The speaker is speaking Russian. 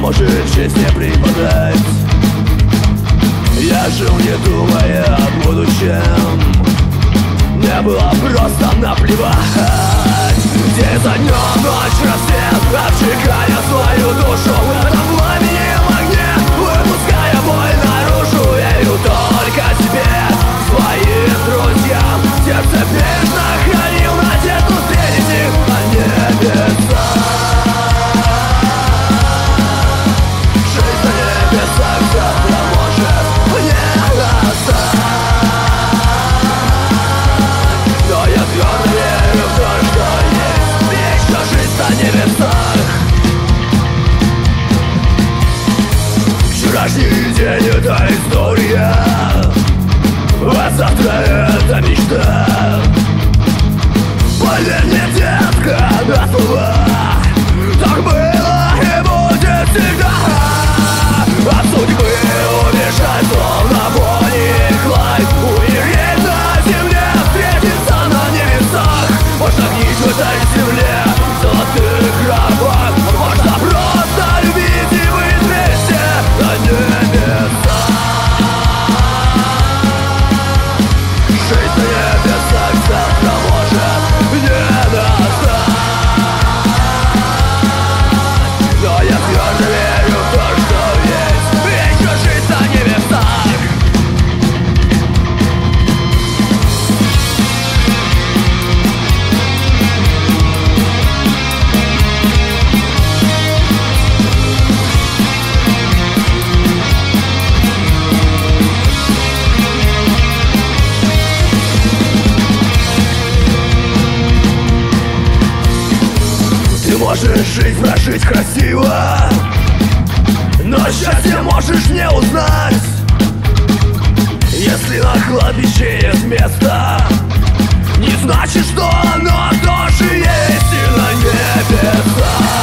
может честь не преподать. Я жил, не думая о будущем. Мне было просто наплевать. День за днем, ночь, рассвет, обжигая свою душу в этом пламенном огне, выпуская боль наружу. Я верю только тебе, своим друзьям. Сердце бережно хранил надежду встретить их на небесах. Жизнь на небесах завтра может не настать. Но я твердо верю в то, что есть вечно жизнь на небесах. Вчерашний день — это история, а завтра это мечта. Поверь мне, детка, на слова, так было и будет всегда. От судьбы убежать, словно Бонни и Клайд, умереть на земле, встретиться на небесах. Можно гнить в этой земле, в золотых гробах. Можно просто любить и быть вместе на небесах. Жизнь на небесах завтра может не настать. Но я твердо верю в то, что есть вечно жизнь на небесах. Ты можешь жизнь прожить красиво, но счастье можешь не узнать. Если на кладбище есть место, не значит, что оно тоже есть и на небесах.